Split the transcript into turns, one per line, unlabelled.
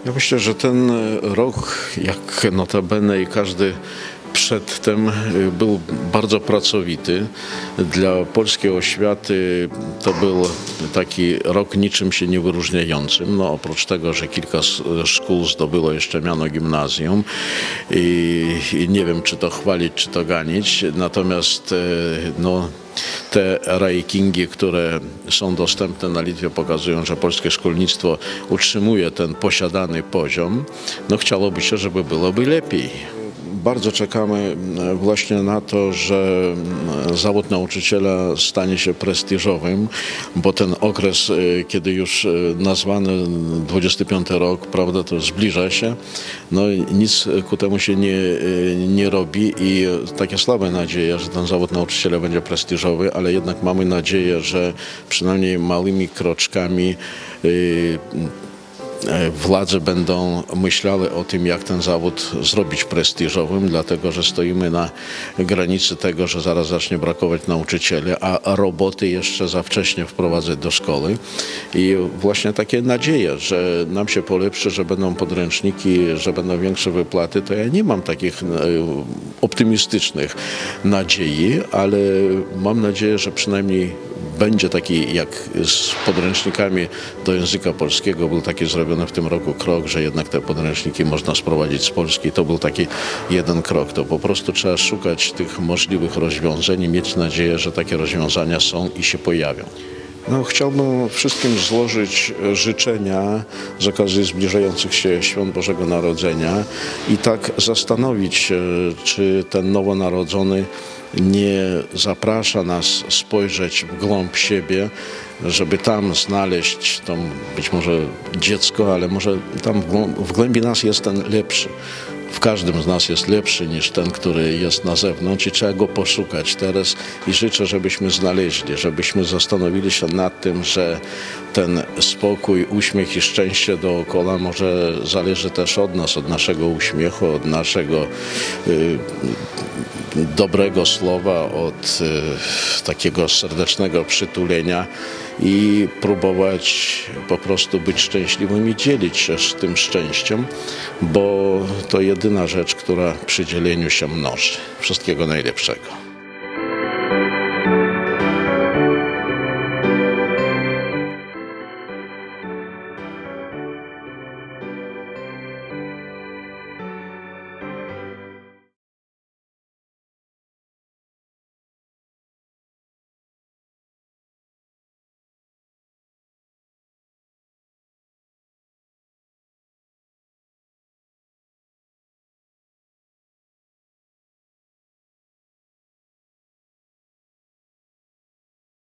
Ja myślę, że ten rok, jak notabene i każdy przedtem, był bardzo pracowity. Dla polskiej oświaty to był taki rok niczym się nie wyróżniającym. No, oprócz tego, że kilka szkół zdobyło jeszcze miano gimnazjum i nie wiem, czy to chwalić, czy to ganić. Natomiast no, te rankingi, które są dostępne na Litwie, pokazują, że polskie szkolnictwo utrzymuje ten posiadany poziom. No, chciałoby się, żeby byłoby lepiej. Bardzo czekamy właśnie na to, że zawód nauczyciela stanie się prestiżowym, bo ten okres, kiedy już nazwany 25 rok, prawda, to zbliża się, no i nic ku temu się nie robi i takie słabe nadzieje, że ten zawód nauczyciela będzie prestiżowy, ale jednak mamy nadzieję, że przynajmniej małymi kroczkami władze będą myślały o tym, jak ten zawód zrobić prestiżowym, dlatego że stoimy na granicy tego, że zaraz zacznie brakować nauczycieli, a roboty jeszcze za wcześnie wprowadzać do szkoły. I właśnie takie nadzieje, że nam się polepszy, że będą podręczniki, że będą większe wypłaty, to ja nie mam takich optymistycznych nadziei, ale mam nadzieję, że przynajmniej będzie taki, jak z podręcznikami do języka polskiego, był taki zrobiony w tym roku krok, że jednak te podręczniki można sprowadzić z Polski. To był taki jeden krok. To po prostu trzeba szukać tych możliwych rozwiązań i mieć nadzieję, że takie rozwiązania są i się pojawią. No, chciałbym wszystkim złożyć życzenia z okazji zbliżających się świąt Bożego Narodzenia i tak zastanowić się, czy ten nowonarodzony nie zaprasza nas spojrzeć w głąb siebie, żeby tam znaleźć to być może dziecko, ale może tam w głębi nas jest ten lepszy. W każdym z nas jest lepszy niż ten, który jest na zewnątrz i trzeba go poszukać teraz i życzę, żebyśmy znaleźli, żebyśmy zastanowili się nad tym, że ten spokój, uśmiech i szczęście dookoła może zależy też od nas, od naszego uśmiechu, od naszego dobrego słowa, od takiego serdecznego przytulenia i próbować po prostu być szczęśliwym i dzielić się z tym szczęściem, bo to jedyna rzecz, która przy dzieleniu się mnoży. Wszystkiego najlepszego.